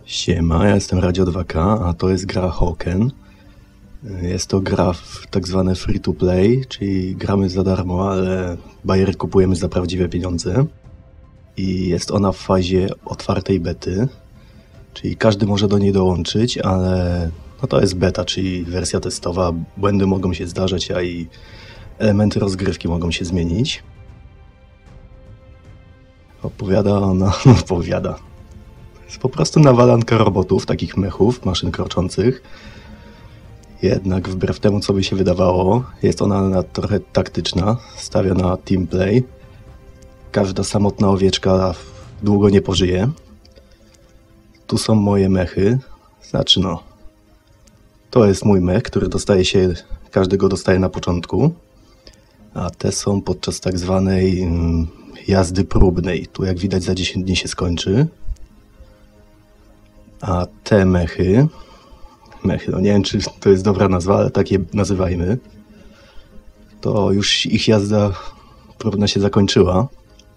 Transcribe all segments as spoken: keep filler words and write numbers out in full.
Siema, ja jestem Radio dwa K, a to jest gra Hawken. Jest to gra w tak zwane free to play, czyli gramy za darmo, ale bajery kupujemy za prawdziwe pieniądze. I jest ona w fazie otwartej bety, czyli każdy może do niej dołączyć, ale no to jest beta, czyli wersja testowa. Błędy mogą się zdarzać, a i elementy rozgrywki mogą się zmienić. Opowiada ona, no opowiada. Jest po prostu nawalanka robotów, takich mechów, maszyn kroczących. Jednak wbrew temu, co by się wydawało, jest ona trochę taktyczna, stawia na teamplay. Każda samotna owieczka długo nie pożyje. Tu są moje mechy. Znaczy no, to jest mój mech, który dostaje się, każdy go dostaje na początku. A te są podczas tak zwanej mm, jazdy próbnej. Tu jak widać za dziesięć dni się skończy. A te mechy, mechy, no nie wiem czy to jest dobra nazwa, ale tak je nazywajmy, to już ich jazda próbna się zakończyła.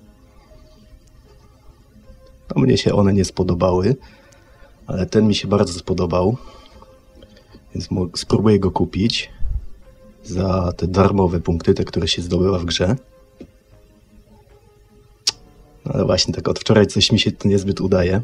No mnie się one nie spodobały, ale ten mi się bardzo spodobał, więc spróbuję go kupić za te darmowe punkty, te, które się zdobywa w grze. No ale właśnie tak od wczoraj coś mi się to niezbyt udaje.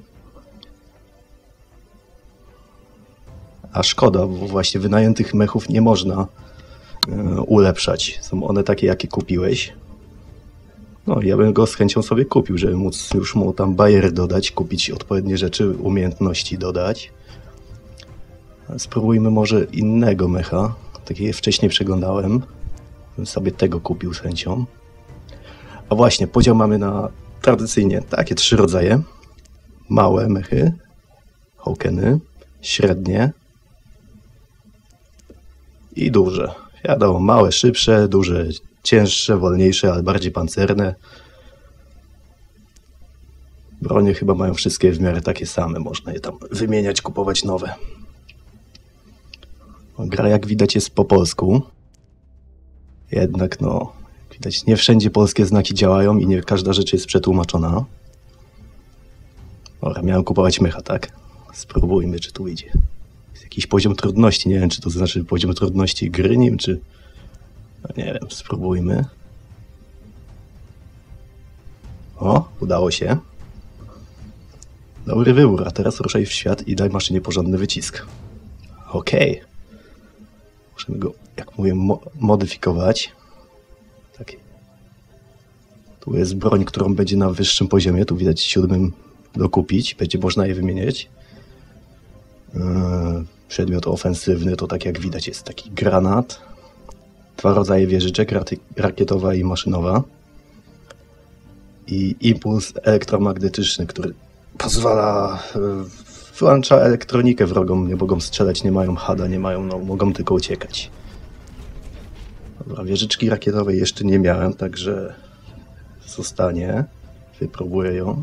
A szkoda, bo właśnie wynajętych mechów nie można y, ulepszać. Są one takie, jakie kupiłeś. No ja bym go z chęcią sobie kupił, żeby móc już mu tam bajery dodać, kupić odpowiednie rzeczy, umiejętności dodać. Spróbujmy może innego mecha. Takie wcześniej przeglądałem. Bym sobie tego kupił z chęcią. A właśnie, podział mamy na tradycyjnie takie trzy rodzaje. Małe mechy, Hawkeny, średnie i duże. Wiadomo, małe, szybsze, duże, cięższe, wolniejsze, ale bardziej pancerne. Bronie chyba mają wszystkie w miarę takie same. Można je tam wymieniać, kupować nowe. Gra, jak widać, jest po polsku. Jednak, no, jak widać, nie wszędzie polskie znaki działają i nie każda rzecz jest przetłumaczona. Dobra, miałem kupować mecha, tak? Spróbujmy, czy tu idzie. Jest jakiś poziom trudności. Nie wiem, czy to znaczy poziom trudności gry nim, czy... No nie wiem, spróbujmy. O, udało się. Dobry wybór, a teraz ruszaj w świat i daj maszynie porządny wycisk. Okej. Okay. Możemy go, jak mówię, mo modyfikować. Tak. Tu jest broń, którą będzie na wyższym poziomie. Tu widać siódmym dokupić. Będzie można je wymieniać. Yy, przedmiot ofensywny to tak jak widać jest taki granat. Dwa rodzaje wieżyczek, rakietowa i maszynowa. I impuls elektromagnetyczny, który pozwala, wyłącza elektronikę wrogom, nie mogą strzelać, nie mają hada, nie mają, no, mogą tylko uciekać. Dobra, wieżyczki rakietowej jeszcze nie miałem, także zostanie. Wypróbuję ją.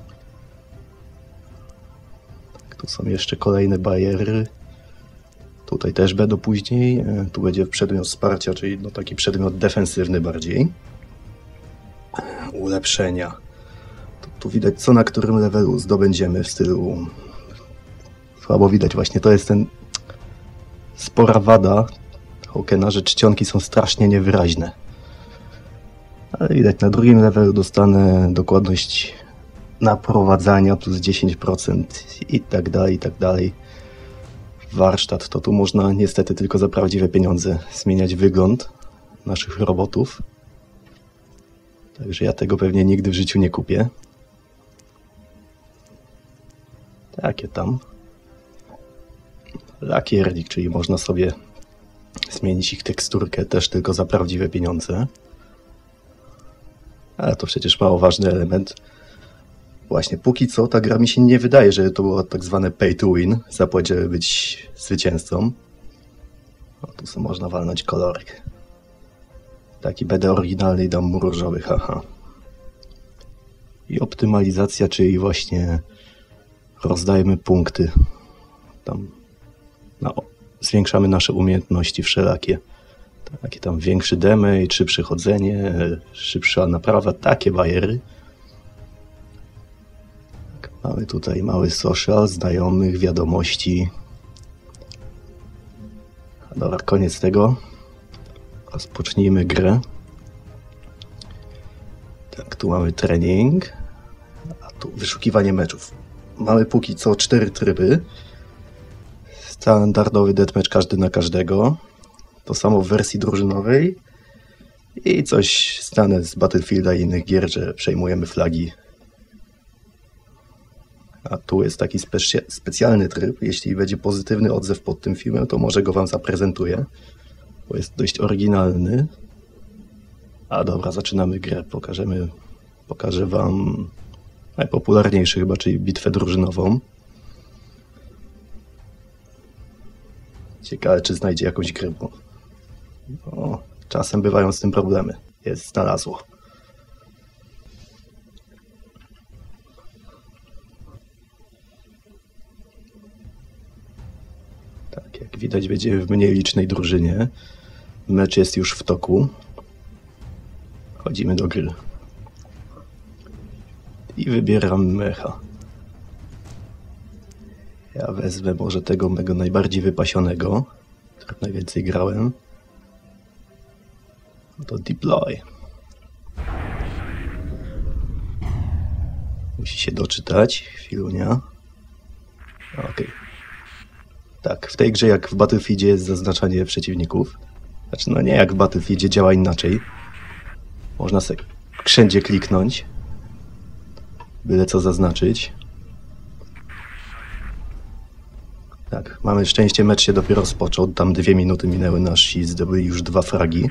Tak, tu są jeszcze kolejne bariery. Tutaj też będą później. Tu będzie przedmiot wsparcia, czyli no taki przedmiot defensywny bardziej. Ulepszenia. Tu, tu widać, co na którym levelu zdobędziemy w stylu... Słabo widać właśnie, to jest ten... spora wada Hawkena, że czcionki są strasznie niewyraźne. Ale widać, na drugim levelu dostanę dokładność naprowadzania plus dziesięć procent i tak dalej, i tak dalej. Warsztat, to tu można niestety tylko za prawdziwe pieniądze zmieniać wygląd naszych robotów. Także ja tego pewnie nigdy w życiu nie kupię. Takie tam. Lakiernik, czyli można sobie zmienić ich teksturkę też tylko za prawdziwe pieniądze. Ale to przecież mało ważny element. Właśnie, póki co ta gra mi się nie wydaje, że to było tak zwane pay to win. Zapłać, żeby być zwycięzcą. O, tu sobie można walnąć kolorek. Taki będę oryginalny i dam mu różowy, haha. I optymalizacja, czyli właśnie rozdajemy punkty. Tam no, zwiększamy nasze umiejętności wszelakie. Takie tam większy damage, szybsze chodzenie, szybsza naprawa, takie bajery. Mamy tutaj mały social, znajomych, wiadomości. Dobra, koniec tego. Rozpocznijmy grę. Tak, tu mamy trening, a tu wyszukiwanie meczów. Mamy póki co cztery tryby. Standardowy deathmatch każdy na każdego. To samo w wersji drużynowej. I coś znane z Battlefielda i innych gier, że przejmujemy flagi. A tu jest taki specy specjalny tryb. Jeśli będzie pozytywny odzew pod tym filmem, to może go wam zaprezentuję, bo jest dość oryginalny. A dobra, zaczynamy grę. Pokażemy, pokażę wam najpopularniejszy chyba, czyli bitwę drużynową. Ciekawe, czy znajdzie jakąś grę, bo o, czasem bywają z tym problemy. Jest, znalazło. Tak, jak widać, będziemy w mniej licznej drużynie. Mecz jest już w toku. Chodzimy do gry. I wybieram mecha. Ja wezmę może tego mego najbardziej wypasionego, którym najwięcej grałem. To deploy. Musi się doczytać. Chwilunia. Okej. Okay. Tak, w tej grze jak w Battlefieldzie jest zaznaczanie przeciwników. Znaczy, no nie jak w Battlefieldzie, działa inaczej. Można sobie wszędzie kliknąć. Byle co zaznaczyć. Tak, mamy szczęście, mecz się dopiero rozpoczął. Tam dwie minuty minęły, nasi zdobyli już dwa fragi.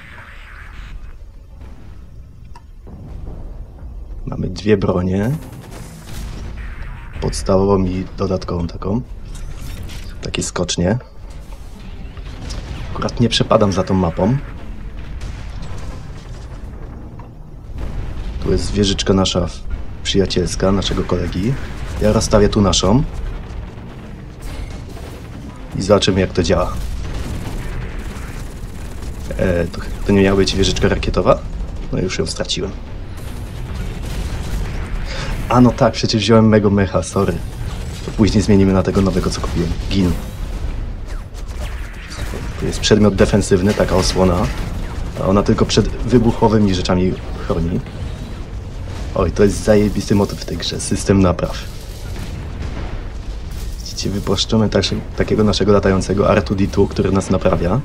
Mamy dwie bronie. Podstawową i dodatkową taką. Takie skocznie. Akurat nie przepadam za tą mapą. Tu jest wieżyczka nasza przyjacielska, naszego kolegi. Ja rozstawię tu naszą. I zobaczymy, jak to działa. E, to, to nie miała być wieżyczka rakietowa? No już ją straciłem. A no tak, przecież wziąłem mego mecha, sorry. To później zmienimy na tego nowego, co kupiłem. Gin. To jest przedmiot defensywny, taka osłona. A ona tylko przed wybuchowymi rzeczami chroni. Oj, to jest zajebisty motyw w tej grze. System napraw. Widzicie, wypuszczamy tak, takiego naszego latającego R dwa D dwa, który nas naprawia.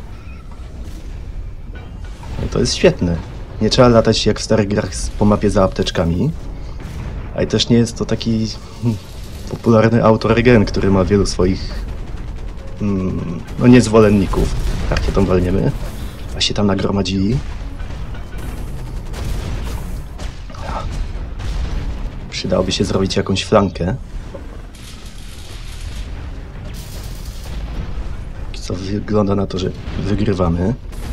No to jest świetne. Nie trzeba latać jak w starych grach po mapie za apteczkami. A i też nie jest to taki hmm, popularny autoregen, który ma wielu swoich hmm, no niezwolenników. Rakietą walniemy. A się tam nagromadzili. Przydałoby się zrobić jakąś flankę. Co wygląda na to, że wygrywamy.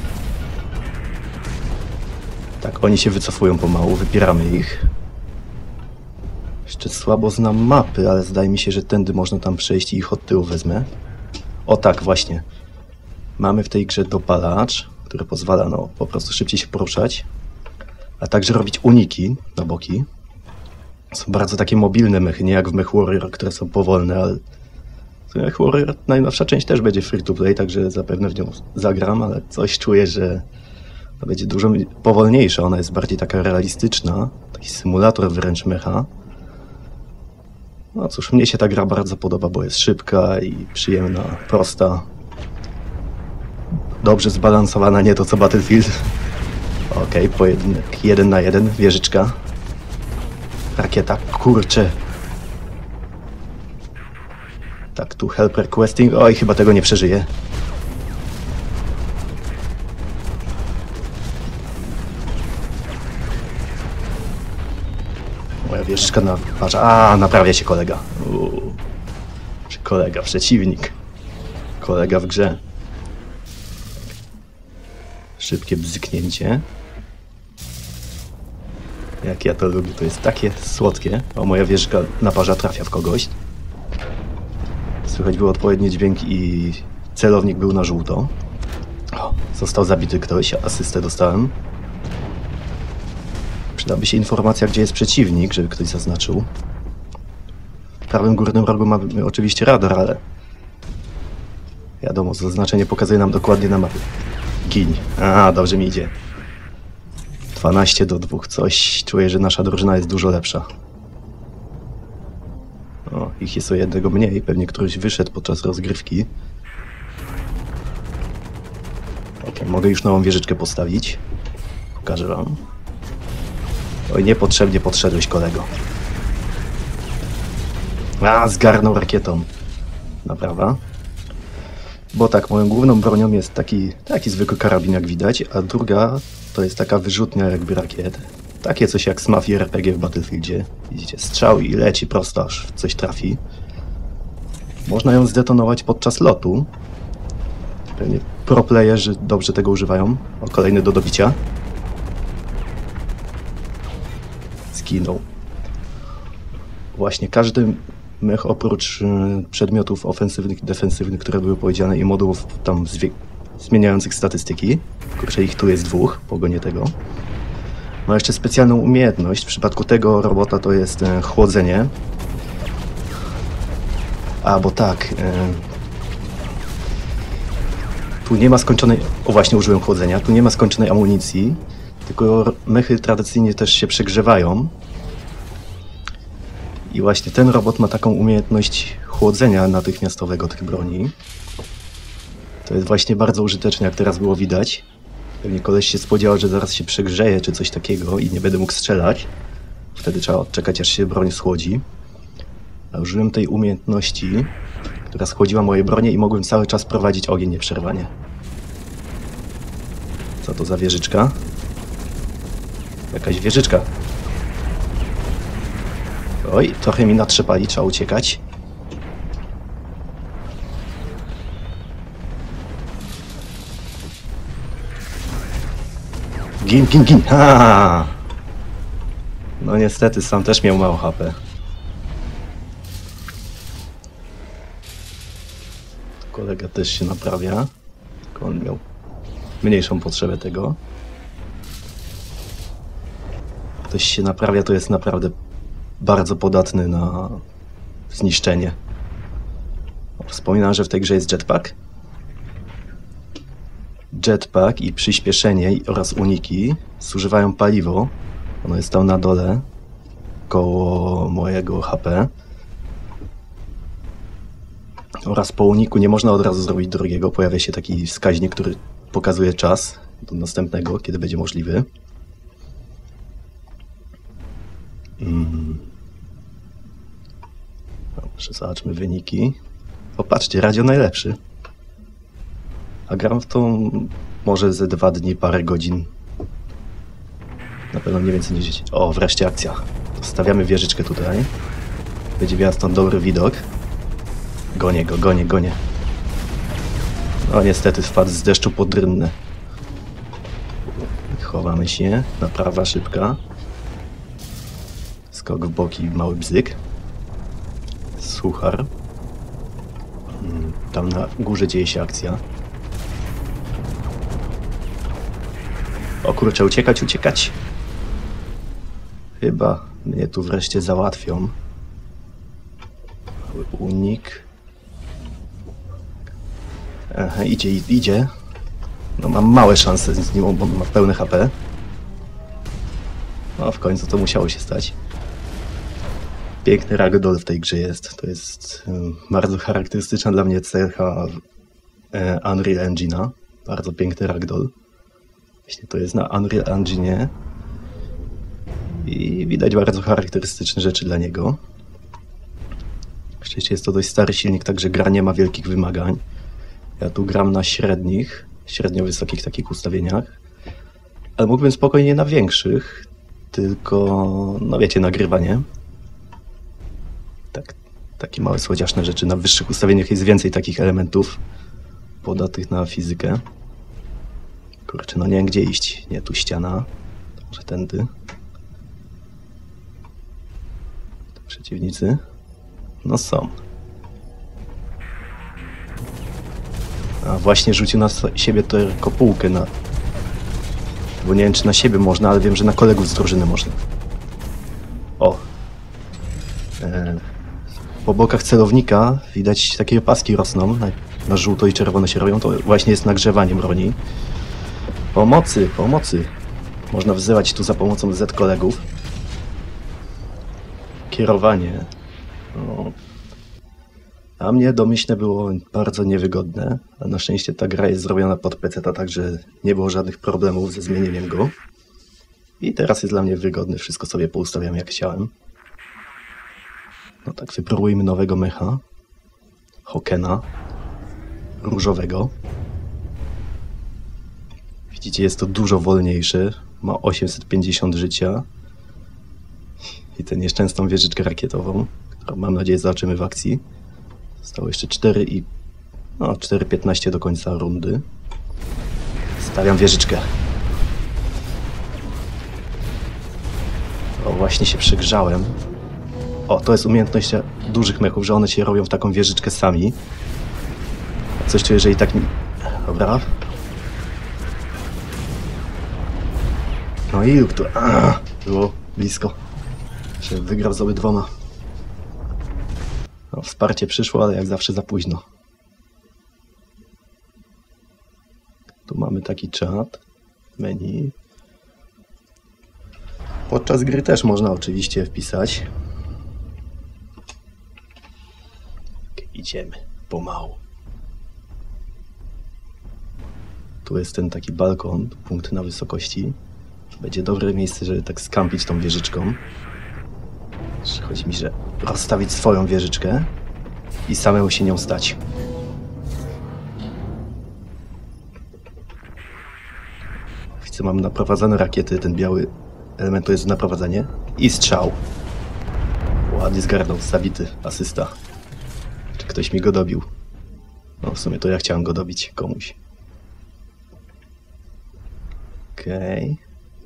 Tak, oni się wycofują pomału, wypieramy ich. Jeszcze słabo znam mapy, ale zdaje mi się, że tędy można tam przejść i ich od tyłu wezmę. O tak, właśnie. Mamy w tej grze dopalacz, który pozwala no, po prostu szybciej się poruszać, a także robić uniki na boki. Są bardzo takie mobilne mechy, nie jak w Mech Warrior, które są powolne, ale Mech Warrior najnowsza część też będzie free to play, także zapewne w nią zagram, ale coś czuję, że to będzie dużo powolniejsza. Ona jest bardziej taka realistyczna, taki symulator wręcz mecha. No cóż, mnie się ta gra bardzo podoba, bo jest szybka i przyjemna, prosta. Dobrze zbalansowana, nie to co Battlefield. Okej, okay, pojedynek jeden na jeden, wieżyczka. Rakieta, kurczę. Tak, tu help requesting. Oj, chyba tego nie przeżyję. Moja wieżyczka naparza. A, naprawia się kolega. Uuu. Czy kolega, przeciwnik. Kolega w grze. Szybkie bzyknięcie. Jak ja to lubię, to jest takie słodkie. O, moja wieżyczka naparza, trafia w kogoś. Słychać był odpowiedni dźwięk i celownik był na żółto. O, został zabity ktoś, asystę dostałem. Przydałaby się informacja, gdzie jest przeciwnik, żeby ktoś zaznaczył. W prawym górnym rogu mamy oczywiście radar, ale wiadomo, zaznaczenie pokazuje nam dokładnie na mapie. Gin. A, dobrze mi idzie. dwanaście do dwóch. Coś czuję, że nasza drużyna jest dużo lepsza. O, ich jest o jednego mniej. Pewnie któryś wyszedł podczas rozgrywki. Ok, mogę już nową wieżyczkę postawić. Pokażę wam. Oj, niepotrzebnie podszedłeś, kolego. A, zgarnął rakietą. Naprawa. Bo tak, moją główną bronią jest taki, taki zwykły karabin, jak widać, a druga to jest taka wyrzutnia jakby rakiet. Takie coś jak z Mafii R P G w Battlefieldzie. Widzicie, strzał i leci prosto, aż w coś trafi. Można ją zdetonować podczas lotu. Pewnie pro playerzy dobrze tego używają. O, kolejny do dobicia. Zginął. Właśnie każdy mech oprócz y, przedmiotów ofensywnych i defensywnych, które były powiedziane, i modułów tam zmieniających statystyki. Kurczę, ich tu jest dwóch, pogonie tego. Ma jeszcze specjalną umiejętność. W przypadku tego robota to jest y, chłodzenie. A, bo tak... Y, tu nie ma skończonej... O, właśnie użyłem chłodzenia. Tu nie ma skończonej amunicji, tylko mechy tradycyjnie też się przegrzewają. I właśnie ten robot ma taką umiejętność chłodzenia natychmiastowego tych broni. To jest właśnie bardzo użyteczne, jak teraz było widać. Pewnie koleś się spodziewał, że zaraz się przegrzeje czy coś takiego i nie będę mógł strzelać. Wtedy trzeba odczekać, aż się broń schłodzi. A użyłem tej umiejętności, która schłodziła moje bronie i mogłem cały czas prowadzić ogień nieprzerwanie. Co to za wieżyczka? Jakaś wieżyczka. Oj, trochę mi natrzepali, trzeba uciekać. Gin, gin, gin! Ha! No niestety, sam też miał mało H P. Kolega też się naprawia. Tylko on miał mniejszą potrzebę tego. Ktoś się naprawia, to jest naprawdę bardzo podatny na zniszczenie. Wspominam, że w tej grze jest jetpack. Jetpack i przyspieszenie oraz uniki zużywają paliwo. Ono jest tam na dole, koło mojego H P. Oraz po uniku nie można od razu zrobić drugiego. Pojawia się taki wskaźnik, który pokazuje czas do następnego, kiedy będzie możliwy. Hmm. Dobrze, zobaczmy wyniki. Popatrzcie, radio najlepszy. A gram w to może ze dwa dni, parę godzin. Na pewno nie więcej niż... O, wreszcie akcja. Stawiamy wieżyczkę tutaj. Będzie miała stąd dobry widok. Gonię go, gonię, gonię. No niestety wpadł z deszczu pod rynnę. Chowamy się. Naprawa szybka. Skok w boki, mały bzyk. Suchar. Tam na górze dzieje się akcja. O kurczę, uciekać, uciekać. Chyba mnie tu wreszcie załatwią. Mały unik. Aha, idzie, idzie. No mam małe szanse z nim, bo ma pełne H P. No w końcu to musiało się stać. Piękny ragdoll w tej grze jest. To jest um, bardzo charakterystyczna dla mnie cecha e, Unreal Engine'a. Bardzo piękny ragdoll. Właśnie to jest na Unreal Engine'ie. I widać bardzo charakterystyczne rzeczy dla niego. Oczywiście jest to dość stary silnik, także gra nie ma wielkich wymagań. Ja tu gram na średnich, średnio wysokich takich ustawieniach. Ale mógłbym spokojnie na większych. Tylko, no wiecie, nagrywanie. Tak, takie małe słodziaszne rzeczy. Na wyższych ustawieniach jest więcej takich elementów podatnych na fizykę. Kurczę, no nie wiem gdzie iść. Nie, tu ściana. Może tędy. Przeciwnicy. No są. A właśnie rzucił na siebie tę kopułkę na... Bo nie wiem czy na siebie można, ale wiem, że na kolegów z drużyny można. O! E... po bokach celownika widać takie paski rosną, na, na żółto i czerwono się robią, to właśnie jest nagrzewanie broni. Pomocy, pomocy. Można wzywać tu za pomocą Z kolegów. Kierowanie. No. A mnie domyślne było bardzo niewygodne, a na szczęście ta gra jest zrobiona pod peceta, także nie było żadnych problemów ze zmienieniem go. I teraz jest dla mnie wygodny, wszystko sobie poustawiam jak chciałem. No tak, wypróbujmy nowego mecha. Hokena. Różowego. Widzicie, jest to dużo wolniejszy. Ma osiemset pięćdziesiąt życia. I tę nieszczęsną wieżyczkę rakietową, którą mam nadzieję zobaczymy w akcji. Zostało jeszcze cztery i... no, cztery piętnaście do końca rundy. Stawiam wieżyczkę. O, właśnie się przegrzałem. O, to jest umiejętność dużych mechów, że one się robią w taką wieżyczkę sami. Coś czuję, że i tak mi... Dobra. No i lub to... A, było blisko. Że wygrał z obydwoma. No, wsparcie przyszło, ale jak zawsze za późno. Tu mamy taki czat. Menu. Podczas gry też można oczywiście wpisać. Idziemy pomału. Tu jest ten taki balkon, punkt na wysokości. Będzie dobre miejsce, żeby tak skampić tą wieżyczką. Chodzi mi, że rozstawić swoją wieżyczkę i samemu się nią stać. Widzę, mam naprowadzane rakiety, ten biały element to jest naprowadzenie i strzał. Ładnie zgarnął, zabity, asysta. Czy ktoś mi go dobił? No w sumie to ja chciałem go dobić komuś. Okej. Okay.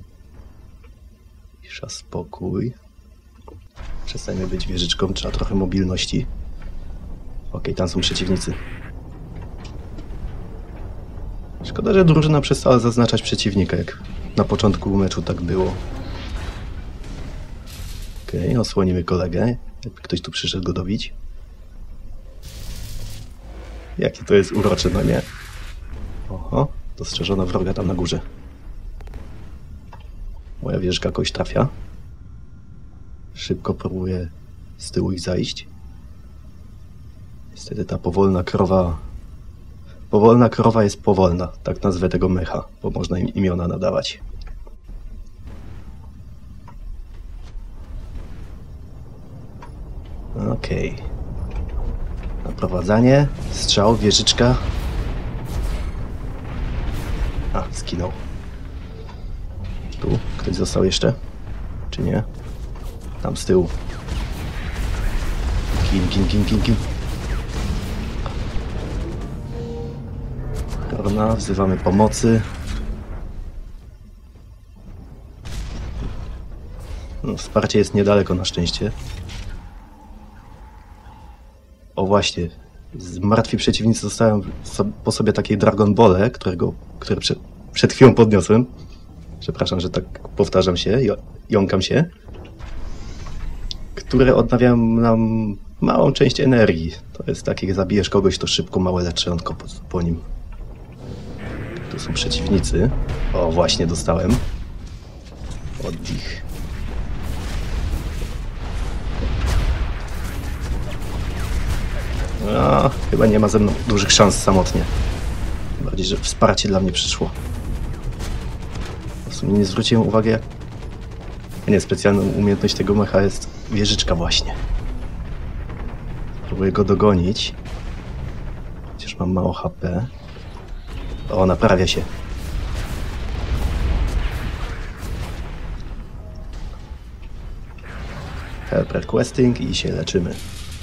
Cisza, spokój. Przestańmy być wieżyczką, trzeba trochę mobilności. Okej, okay, tam są przeciwnicy. Szkoda, że drużyna przestała zaznaczać przeciwnika, jak na początku meczu tak było. Okej, okay, osłonimy kolegę, jakby ktoś tu przyszedł go dobić. Jakie to jest urocze, no nie? Oho, dostrzeżono wroga tam na górze. Moja wieżka kogoś trafia. Szybko próbuję z tyłu ich zajść. Niestety ta powolna krowa... Powolna krowa jest powolna, tak nazwę tego mecha, bo można im imiona nadawać. Okej. Okay. Naprowadzanie, strzał, wieżyczka. A, skinął. Tu ktoś został jeszcze? Czy nie? Tam z tyłu. Gin, gin, gin, gin, gin. Korona, wzywamy pomocy. No, wsparcie jest niedaleko na szczęście. O właśnie, z martwi przeciwnicy dostałem po sobie takie Dragon Ball, którego, które przed, przed chwilą podniosłem. Przepraszam, że tak powtarzam się, jąkam się. Które odnawiają nam małą część energii. To jest takie, jak zabijesz kogoś, to szybko małe leczonko po, po nim. Tu są przeciwnicy. O, właśnie dostałem. Oddech. No, chyba nie ma ze mną dużych szans samotnie. Bardziej, że wsparcie dla mnie przyszło. W sumie nie zwróciłem uwagi, jak... Nie, specjalną umiejętność tego mecha jest wieżyczka właśnie. Próbuję go dogonić. Chociaż mam mało H P. O, naprawia się. Help requesting i się leczymy.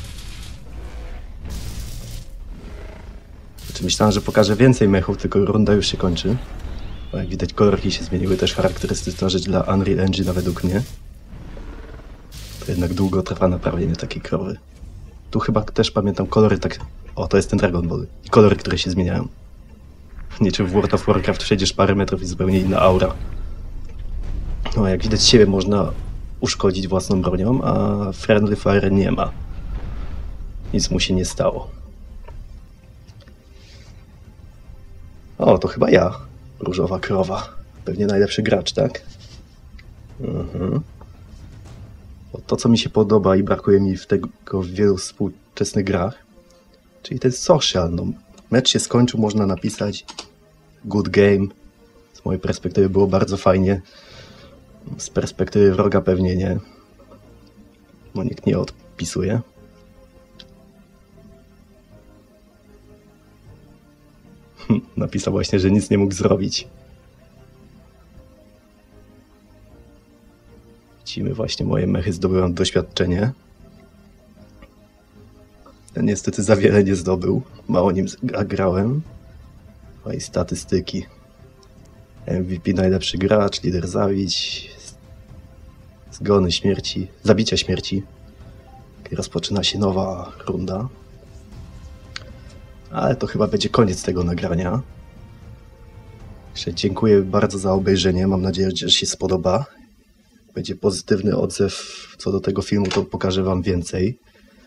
Znaczy myślałem, że pokażę więcej mechów, tylko runda już się kończy. Bo jak widać, kolorki się zmieniły, też charakterystyczna rzecz dla Unreal Engine według mnie. To jednak długo trwa naprawienie takiej krowy. Tu chyba też pamiętam kolory tak... O, to jest ten Dragon Ball. I kolory, które się zmieniają. Niczym w World of Warcraft przejdziesz parę metrów i zupełnie inna aura. No, jak widać, siebie można uszkodzić własną bronią, a Friendly Fire nie ma. Nic mu się nie stało. O, to chyba ja. Różowa krowa. Pewnie najlepszy gracz, tak? Mhm. To, co mi się podoba i brakuje mi w tego w wielu współczesnych grach, czyli ten social. No, mecz się skończył, można napisać good game. Z mojej perspektywy było bardzo fajnie. Z perspektywy wroga pewnie nie. Bo nikt nie odpisuje. Napisał właśnie, że nic nie mógł zrobić. Widzimy właśnie, moje mechy zdobyłem doświadczenie. Ja niestety za wiele nie zdobył. Mało nim grałem. No i statystyki. M V P najlepszy gracz, lider zabić, zgony śmierci, zabicia śmierci. I rozpoczyna się nowa runda. Ale to chyba będzie koniec tego nagrania. Jeszcze dziękuję bardzo za obejrzenie. Mam nadzieję, że się spodoba. Będzie pozytywny odzew co do tego filmu, to pokażę wam więcej.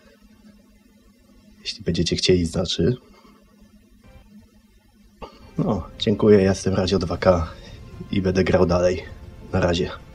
Jeśli będziecie chcieli, znaczy. No, dziękuję. Ja jestem Radio dwa K i będę grał dalej. Na razie.